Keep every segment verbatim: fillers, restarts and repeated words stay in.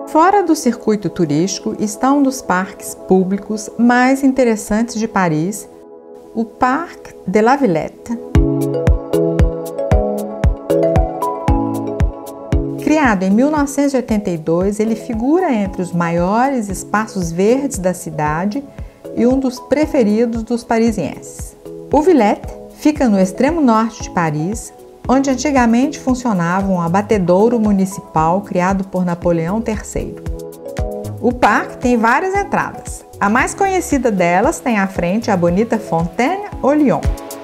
Fora do circuito turístico está um dos parques públicos mais interessantes de Paris, o Parc de la Villette. Criado em mil novecentos e oitenta e dois, ele figura entre os maiores espaços verdes da cidade e um dos preferidos dos parisienses. O Villette fica no extremo norte de Paris, onde antigamente funcionava um abatedouro municipal criado por Napoleão terceiro. O parque tem várias entradas. A mais conhecida delas tem à frente a bonita Fontaine aux Lions.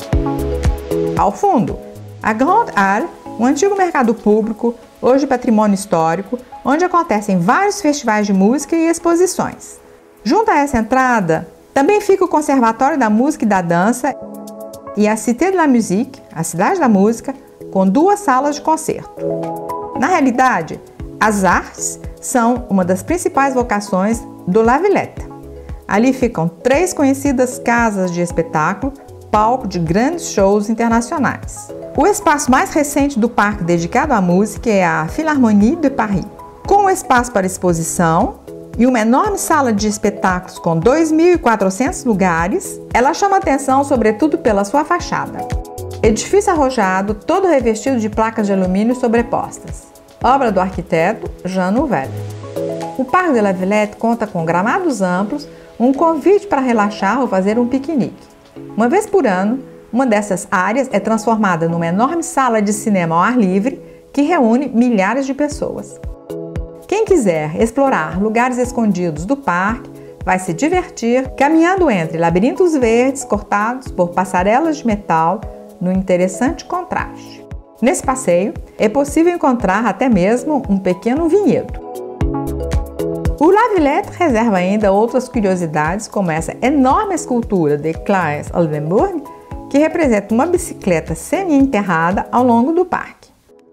Ao fundo, a Grande Halle, um antigo mercado público, hoje patrimônio histórico, onde acontecem vários festivais de música e exposições. Junto a essa entrada, também fica o Conservatório da Música e da Dança e a Cité de la Musique, a Cidade da Música, com duas salas de concerto. Na realidade, as artes são uma das principais vocações do La Villette. Ali ficam três conhecidas casas de espetáculo, palco de grandes shows internacionais. O espaço mais recente do parque dedicado à música é a Philharmonie de Paris. Com um espaço para exposição e uma enorme sala de espetáculos com dois mil e quatrocentos lugares, ela chama atenção sobretudo pela sua fachada. Edifício arrojado, todo revestido de placas de alumínio sobrepostas. Obra do arquiteto Jean Nouvel. O Parc de la Villette conta com gramados amplos, um convite para relaxar ou fazer um piquenique. Uma vez por ano, uma dessas áreas é transformada numa enorme sala de cinema ao ar livre que reúne milhares de pessoas. Quem quiser explorar lugares escondidos do parque vai se divertir caminhando entre labirintos verdes cortados por passarelas de metal no interessante contraste. Nesse passeio, é possível encontrar até mesmo um pequeno vinhedo. O La Villette reserva ainda outras curiosidades, como essa enorme escultura de Claes Oldenburg, que representa uma bicicleta semi-enterrada ao longo do parque.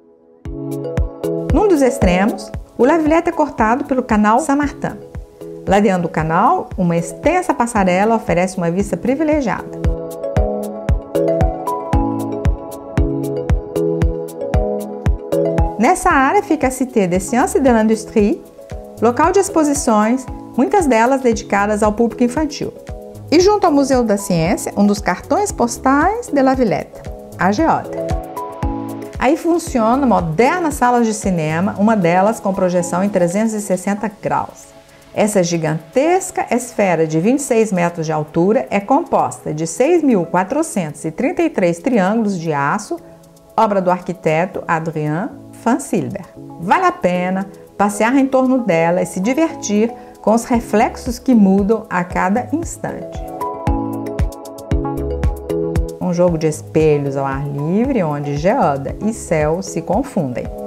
Num dos extremos, o La Villette é cortado pelo canal Saint-Martin. Ladeando o canal, uma extensa passarela oferece uma vista privilegiada. Nessa área fica a Cité des Sciences et de l'Industrie, local de exposições, muitas delas dedicadas ao público infantil. E junto ao Museu da Ciência, um dos cartões postais de La Villette, a Geoda. Aí funciona modernas salas de cinema, uma delas com projeção em trezentos e sessenta graus. Essa gigantesca esfera de vinte e seis metros de altura é composta de seis mil quatrocentos e trinta e três triângulos de aço, obra do arquiteto Adrien Van Silber. Vale a pena passear em torno dela e se divertir com os reflexos que mudam a cada instante. Um jogo de espelhos ao ar livre onde geoda e céu se confundem.